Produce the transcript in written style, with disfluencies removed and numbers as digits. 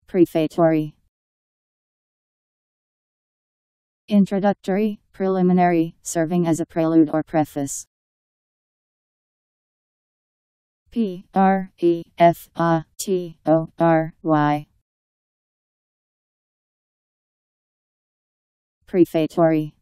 Prefatory. Introductory, preliminary, serving as a prelude or preface. Prefatory. Prefatory.